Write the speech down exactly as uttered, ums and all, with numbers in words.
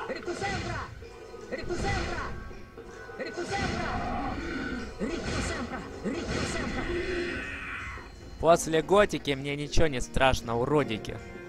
Рикусембра! Рикусембра! Рикусембра! Рикусембра! Рикусембра! После готики мне ничего не страшно, уродики.